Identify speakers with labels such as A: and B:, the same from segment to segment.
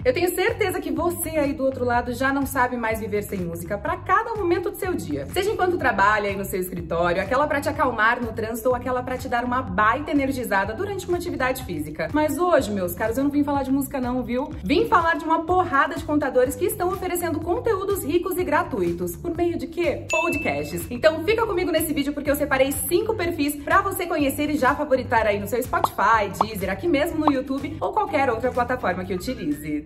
A: Eu tenho certeza que você aí do outro lado já não sabe mais viver sem música para cada momento do seu dia. Seja enquanto trabalha aí no seu escritório, aquela para te acalmar no trânsito ou aquela para te dar uma baita energizada durante uma atividade física. Mas hoje, meus caros, eu não vim falar de música não, viu? Vim falar de uma porrada de contadores que estão oferecendo conteúdos ricos e gratuitos. Por meio de quê? Podcasts. Então fica comigo nesse vídeo porque eu separei 5 perfis para você conhecer e já favoritar aí no seu Spotify, Deezer, aqui mesmo no YouTube ou qualquer outra plataforma que utilize.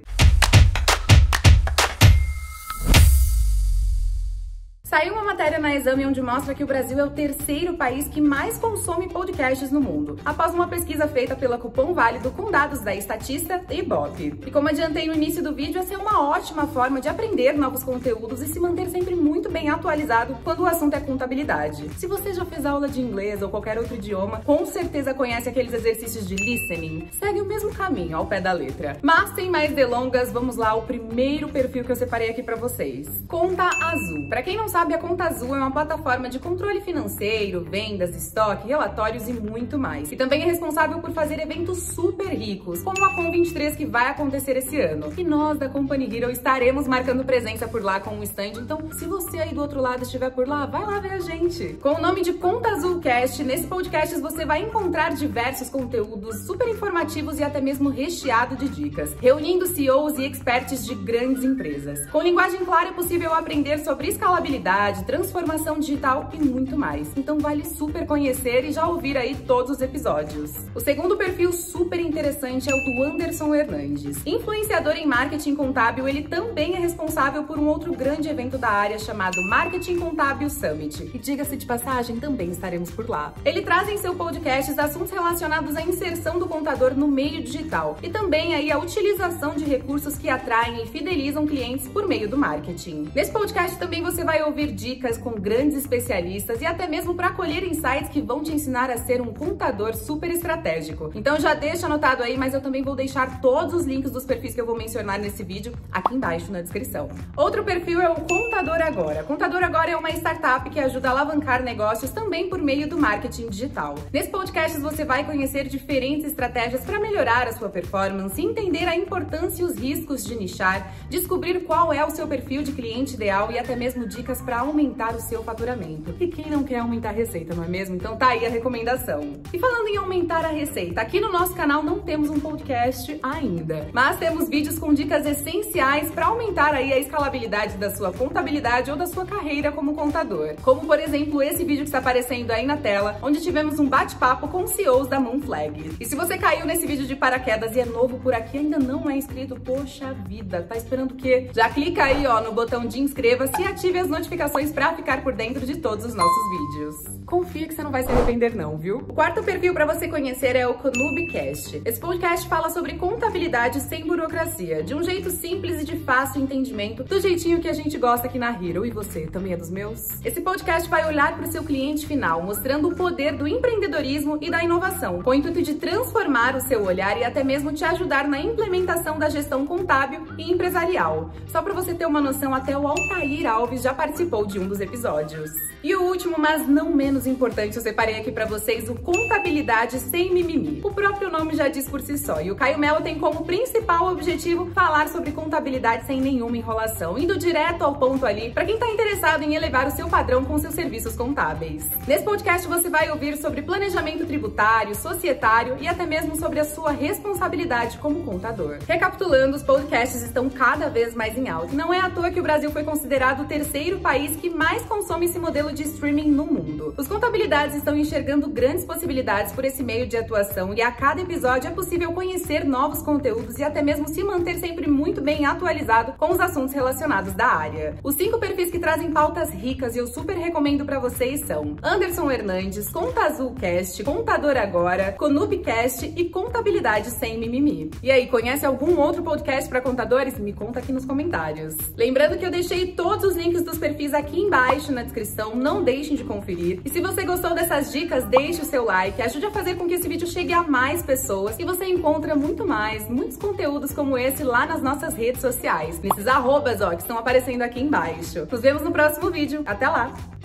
A: Saiu uma matéria na Exame onde mostra que o Brasil é o terceiro país que mais consome podcasts no mundo, após uma pesquisa feita pela Cupom Válido com dados da Statista e Ibope. E como adiantei no início do vídeo, essa é uma ótima forma de aprender novos conteúdos e se manter sempre muito bem atualizado quando o assunto é contabilidade. Se você já fez aula de inglês ou qualquer outro idioma, com certeza conhece aqueles exercícios de listening. Segue o mesmo caminho, ao pé da letra. Mas sem mais delongas, vamos lá ao primeiro perfil que eu separei aqui pra vocês. Conta Azul. Pra quem não sabe, a Conta Azul é uma plataforma de controle financeiro, vendas, estoque, relatórios e muito mais. E também é responsável por fazer eventos super ricos, como a Com23 que vai acontecer esse ano. E nós da Company Hero estaremos marcando presença por lá com um stand, então se você aí do outro lado estiver por lá, vai lá ver a gente. Com o nome de Conta Azul Cast, nesse podcast você vai encontrar diversos conteúdos super informativos e até mesmo recheado de dicas, reunindo CEOs e experts de grandes empresas. Com linguagem clara é possível aprender sobre escalabilidade, transformação digital e muito mais. Então vale super conhecer e já ouvir aí todos os episódios. O segundo perfil super interessante é o do Anderson Hernandes. Influenciador em marketing contábil, ele também é responsável por um outro grande evento da área chamado Marketing Contábil Summit. E diga-se de passagem, também estaremos por lá. Ele traz em seu podcast assuntos relacionados à inserção do contador no meio digital e também aí a utilização de recursos que atraem e fidelizam clientes por meio do marketing. Nesse podcast também você vai ouvir dicas com grandes especialistas e até mesmo para colher insights que vão te ensinar a ser um contador super estratégico. Então já deixa anotado aí, mas eu também vou deixar todos os links dos perfis que eu vou mencionar nesse vídeo aqui embaixo na descrição. Outro perfil é o Contador Agora. Contador Agora é uma startup que ajuda a alavancar negócios também por meio do marketing digital. Nesse podcast você vai conhecer diferentes estratégias para melhorar a sua performance, entender a importância e os riscos de nichar, descobrir qual é o seu perfil de cliente ideal e até mesmo dicas para aumentar o seu faturamento. E quem não quer aumentar a receita, não é mesmo? Então tá aí a recomendação. E falando em aumentar a receita, aqui no nosso canal não temos um podcast ainda, mas temos vídeos com dicas essenciais para aumentar aí a escalabilidade da sua contabilidade ou da sua carreira como contador. Como, por exemplo, esse vídeo que está aparecendo aí na tela, onde tivemos um bate-papo com CEOs da Moonflag. E se você caiu nesse vídeo de paraquedas e é novo por aqui e ainda não é inscrito, poxa vida, tá esperando o quê? Já clica aí, ó, no botão de inscreva-se e ative as notificações para ficar por dentro de todos os nossos vídeos. Confia que você não vai se arrepender não, viu? O quarto perfil para você conhecer é o Conubcast. Esse podcast fala sobre contabilidade sem burocracia, de um jeito simples e de fácil entendimento, do jeitinho que a gente gosta aqui na Hero. E você, também é dos meus? Esse podcast vai olhar para o seu cliente final, mostrando o poder do empreendedorismo e da inovação, com o intuito de transformar o seu olhar e até mesmo te ajudar na implementação da gestão contábil e empresarial. Só para você ter uma noção, até o Altair Alves já participou de um dos episódios. E o último, mas não menos importante, eu separei aqui pra vocês o Contabilidade Sem Mimimi. O próprio nome já diz por si só, e o Caio Melo tem como principal objetivo falar sobre contabilidade sem nenhuma enrolação, indo direto ao ponto ali pra quem tá interessado em elevar o seu padrão com seus serviços contábeis. Nesse podcast você vai ouvir sobre planejamento tributário, societário e até mesmo sobre a sua responsabilidade como contador. Recapitulando, os podcasts estão cada vez mais em alta. Não é à toa que o Brasil foi considerado o terceiro país que mais consome esse modelo de streaming no mundo. Os contabilidades estão enxergando grandes possibilidades por esse meio de atuação e a cada episódio é possível conhecer novos conteúdos e até mesmo se manter sempre muito bem atualizado com os assuntos relacionados da área. Os 5 perfis que trazem pautas ricas e eu super recomendo para vocês são Anderson Hernandes, Conta Azul Cast, Contador Agora, Conubcast e Contabilidade Sem Mimimi. E aí, conhece algum outro podcast para contadores? Me conta aqui nos comentários. Lembrando que eu deixei todos os links dos perfis aqui embaixo na descrição, não deixem de conferir. E se você gostou dessas dicas, deixe o seu like, ajude a fazer com que esse vídeo chegue a mais pessoas e você encontra muito mais, muitos conteúdos como esse lá nas nossas redes sociais, nesses arrobas, ó, que estão aparecendo aqui embaixo. Nos vemos no próximo vídeo. Até lá!